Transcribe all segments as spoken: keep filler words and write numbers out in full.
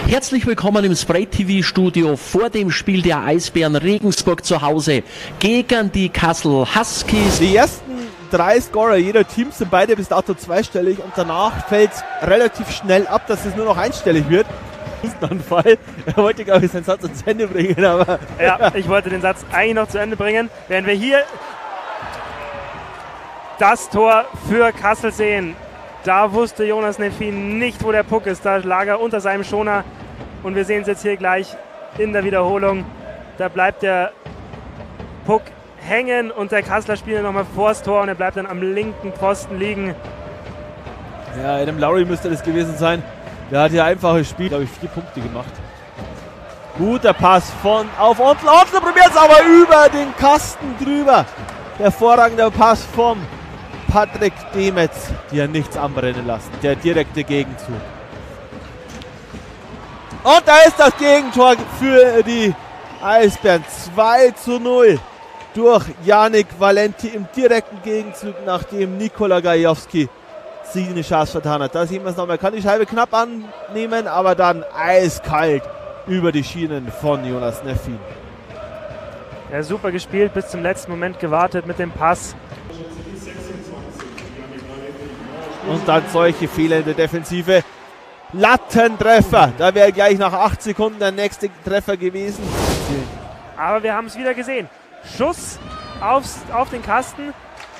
Herzlich willkommen im Spray-T V-Studio vor dem Spiel der Eisbären Regensburg zu Hause gegen die Kassel Huskies. Die ersten drei Scorer jeder Team sind beide bis dato zweistellig und danach fällt es relativ schnell ab, dass es nur noch einstellig wird. Hustenanfall. Er wollte, glaube ich, seinen Satz zu Ende bringen, aber... Ja, ich wollte den Satz eigentlich noch zu Ende bringen. Während wir hier das Tor für Kassel sehen, da wusste Jonas Neffin nicht, wo der Puck ist. Da lag er unter seinem Schoner und wir sehen es jetzt hier gleich in der Wiederholung. Da bleibt der Puck hängen und der Kasseler Spieler nochmal vors Tor und er bleibt dann am linken Pfosten liegen. Ja, Adam Lowry müsste das gewesen sein. Der hat hier einfaches Spiel, glaube ich, vier Punkte gemacht. Guter Pass von auf Ontl. Ontl probiert es aber über den Kasten drüber. Hervorragender Pass vom Patrick Demetz, die er nichts anbrennen lassen. Der direkte Gegenzug. Und da ist das Gegentor für die Eisbären. zwei zu null durch Yannick Valenti im direkten Gegenzug, nachdem Nikola Gajowski sich eine Chance vertan hat. Da sehen wir es nochmal. Kann die Scheibe knapp annehmen, aber dann eiskalt über die Schienen von Jonas Neffin. Ja, super gespielt, bis zum letzten Moment gewartet mit dem Pass. Und dann solche Fehler in der Defensive. Lattentreffer. Da wäre gleich nach acht Sekunden der nächste Treffer gewesen. Aber wir haben es wieder gesehen. Schuss aufs, auf den Kasten.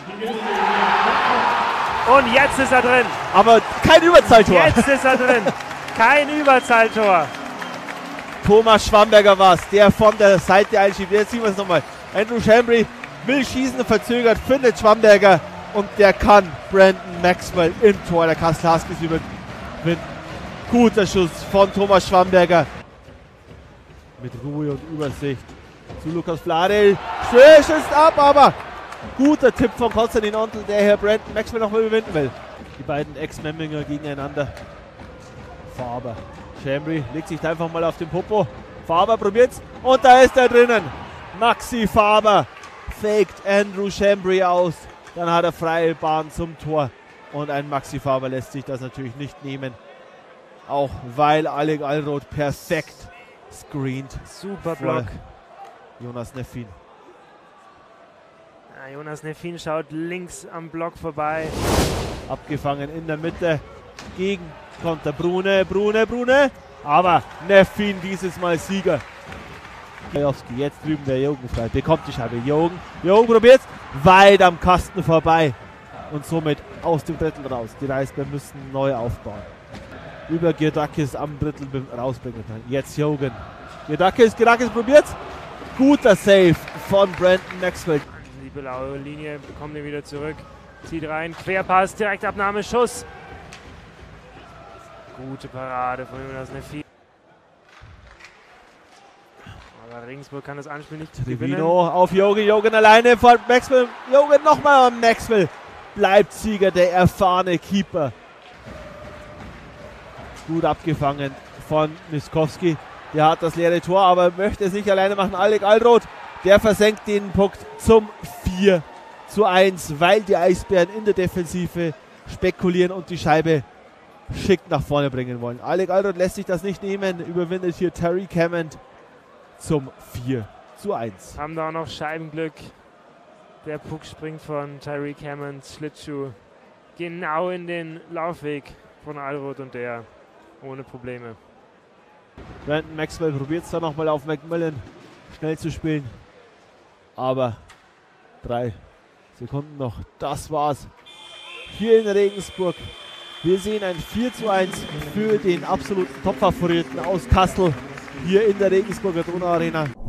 Und jetzt ist er drin. Aber kein Überzahltor. Jetzt ist er drin. Kein Überzahltor. Thomas Schwamberger war es, der von der Seite einschiebt. Jetzt sehen wir es nochmal. Andrew Chambry will schießen, verzögert, findet Schwamberger. Und der kann Brandon Maxwell im Tor der Kassel Huskies überwinden. Guter Schuss von Thomas Schwamberger. Mit Ruhe und Übersicht zu Lukas Fladel. Schön schießt ab, aber guter Tipp von Konstantin Ontl, der Herr Brandon Maxwell noch mal überwinden will. Die beiden Ex-Memminger gegeneinander. Faber. Chambry legt sich einfach mal auf den Popo. Faber probiert's und da ist er drinnen. Maxi Faber faked Andrew Chambry aus. Dann hat er freie Bahn zum Tor. Und ein Maxi Faber lässt sich das natürlich nicht nehmen. Auch weil Alec Allroth perfekt screent. Super Block. Jonas Neffin. Ja, Jonas Neffin schaut links am Block vorbei. Abgefangen in der Mitte. Gegen Konter Brune, Brune, Brune. Aber Neffin dieses Mal Sieger. Jetzt drüben der Jogen frei. Bekommt die Scheibe. Jogen. Jogen probiert's. Weit am Kasten vorbei. Und somit aus dem Drittel raus. Die Eisbären müssen neu aufbauen. Über Girdakis am Drittel rausbringen. Jetzt Jogen. Girdakis, Girdakis probiert's. Guter Save von Brandon Maxwell. Die blaue Linie bekommt ihn wieder zurück. Zieht rein. Querpass. Direktabnahme. Schuss. Gute Parade von Jonas Neffin. Aber Regensburg kann das Anspiel nicht gewinnen. Trevino auf Jogen, Jogen alleine von Maxwell. Jogen nochmal an Maxwell. Bleibt Sieger, der erfahrene Keeper. Gut abgefangen von Miskowski. Der hat das leere Tor, aber möchte es nicht alleine machen. Alec Allroth, der versenkt den Puck zum vier zu eins, weil die Eisbären in der Defensive spekulieren und die Scheibe schick nach vorne bringen wollen. Alec Allroth lässt sich das nicht nehmen, überwindet hier Terry Hammond zum vier zu eins. Haben da auch noch Scheibenglück. Der Puck springt von Tyreek Hammonds Schlittschuh genau in den Laufweg von Allroth und der ohne Probleme. Brandon Maxwell probiert es dann nochmal auf McMillan schnell zu spielen. Aber drei Sekunden noch. Das war's hier in Regensburg. Wir sehen ein vier zu eins für den absoluten Top-Favoriten aus Kassel hier in der Regensburger Donau Arena.